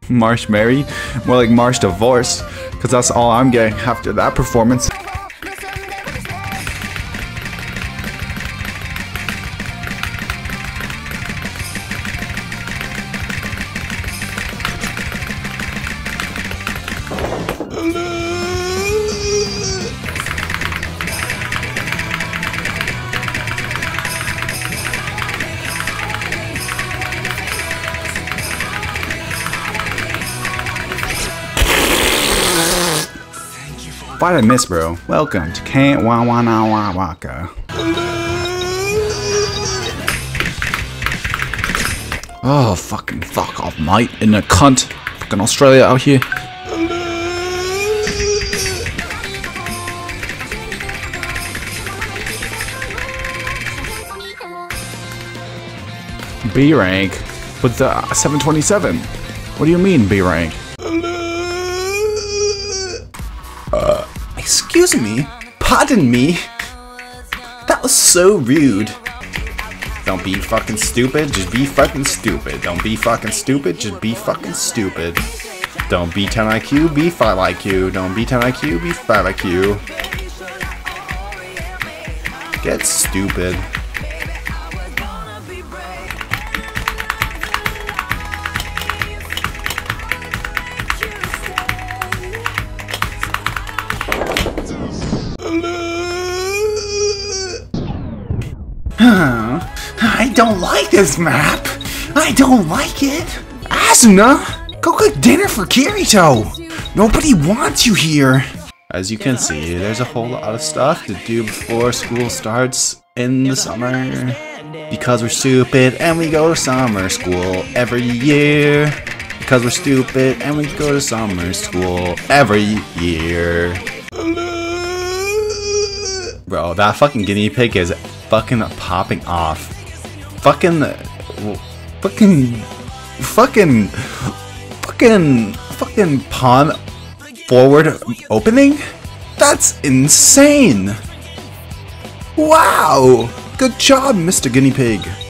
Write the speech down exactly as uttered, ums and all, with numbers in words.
Marsh Mary? More like Marsh Divorce, because that's all I'm getting after that performance. Why did I miss, bro? Welcome to Can't Wa Wa Na Wa Waka. Oh, fucking fuck off, mate. In a cunt. Fucking Australia out here. B rank with the seven twenty-seven. What do you mean B rank? Uh, excuse me? Pardon me? That was so rude. Don't be fucking stupid, just be fucking stupid. Don't be fucking stupid, just be fucking stupid. Don't be ten I Q, be five I Q. Don't be ten I Q, be five I Q. Get stupid. I don't like this map. I don't like it. Asuna, go cook dinner for Kirito. Nobody wants you here. As you can see, there's a whole lot of stuff to do before school starts in the summer. Because we're stupid and we go to summer school every year. Because we're stupid and we go to summer school every year. Bro, that fucking guinea pig is fucking popping off. Fucking, fucking, fucking, fucking, fucking pawn forward opening? That's insane! Wow! Good job, Mister Guinea Pig.